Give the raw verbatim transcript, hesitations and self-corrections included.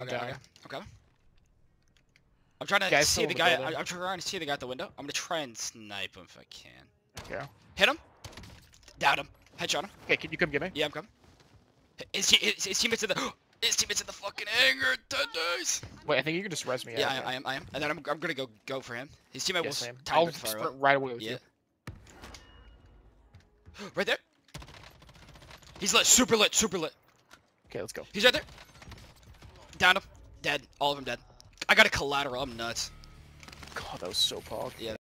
Okay, die. okay, okay. I'm trying to Guy's see still the in the guy. building. I, I'm trying to see the guy at the window. I'm gonna try and snipe him if I can. Okay. Hit him. Down him. Headshot him. Okay, can you come get me? Yeah, I'm coming. His, his, his teammates in the his teammates in the fucking hangar. Ten days. Wait, I think you can just res me. Yeah, out, I, I am. I am. And then I'm, I'm gonna go go for him. His teammate Yeah, was same. tiny I'll bit far sprint away. right away with Yeah. you. Right there. He's lit. Super lit. Super lit. Okay, let's go. He's right there. Down him. Dead. All of them dead. I got a collateral. I'm nuts. God, that was so pog. Yeah.